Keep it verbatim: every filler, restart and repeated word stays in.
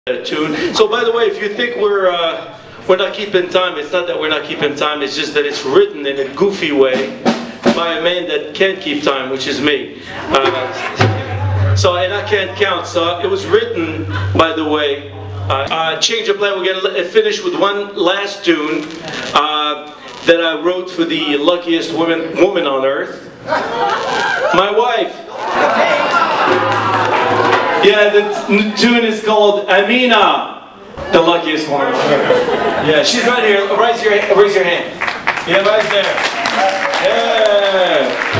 Tune. So by the way, if you think we're uh, we're not keeping time, it's not that we're not keeping time, it's just that it's written in a goofy way by a man that can't keep time, which is me. Uh, so and I can't count. So it was written, by the way. Uh, uh, change of plan. We're going to finish with one last tune uh, that I wrote for the luckiest woman woman on earth, my wife. Yeah, the tune is called Amina, the luckiest woman on earth. Yeah, she's right here. Raise your, raise your hand. Yeah, right there. Yeah.